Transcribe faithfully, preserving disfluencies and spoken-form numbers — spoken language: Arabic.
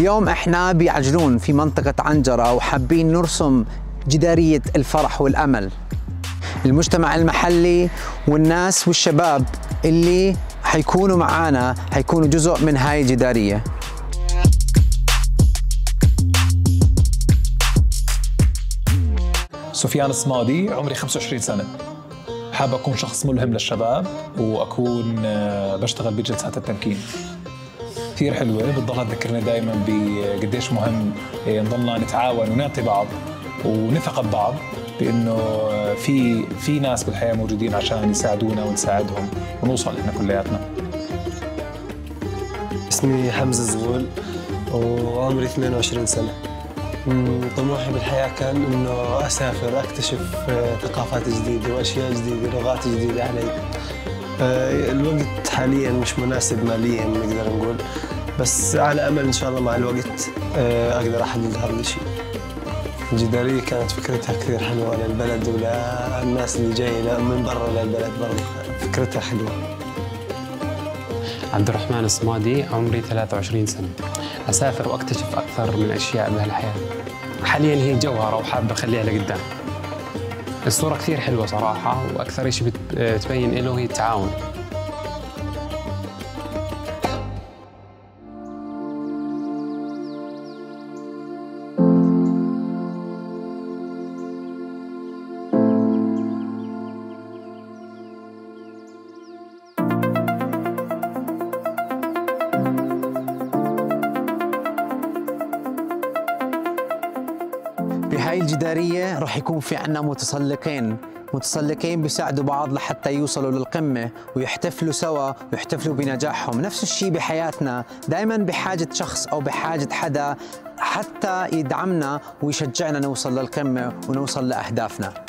اليوم احنا بعجلون في منطقة عنجرة وحابين نرسم جدارية الفرح والأمل. المجتمع المحلي والناس والشباب اللي حيكونوا معانا حيكونوا جزء من هاي الجدارية. سفيان الصمادي، عمري خمسة وعشرين سنة. حابب أكون شخص ملهم للشباب وأكون بشتغل بجلسات التمكين. كثير حلوة، بتضلها تذكرنا دائما بقديش مهم نضلنا نتعاون ونعطي بعض ونثق ببعض، بأنه في في ناس بالحياة موجودين عشان يساعدونا ونساعدهم ونوصل إحنا كلياتنا. اسمي حمزة زغول وعمري اثنين وعشرين سنة. طموحي بالحياة كان إنه أسافر أكتشف ثقافات جديدة وأشياء جديدة، لغات جديدة علي. الوقت حالياً مش مناسب مالياً نقدر نقول، بس على أمل إن شاء الله مع الوقت أقدر أحقق هذا الشيء. الجدارية كانت فكرتها كثير حلوة للبلد وللناس اللي جاية من برا للبلد، برضه فكرتها حلوة. عبد الرحمن الصمادي، عمري ثلاثة وعشرين سنة. أسافر وأكتشف أكثر من أشياء بهالحياة. حالياً هي جوهرة وحابة أخليها لقدام. الصورة كثير حلوة صراحة، وأكثر شيء بتبين له هي التعاون. بهاي الجدارية رح يكون في عنا متسلقين، متسلقين بيساعدوا بعض لحتى يوصلوا للقمة ويحتفلوا سوا ويحتفلوا بنجاحهم. نفس الشيء بحياتنا، دائما بحاجة شخص أو بحاجة حدا حتى يدعمنا ويشجعنا نوصل للقمة ونوصل لأهدافنا.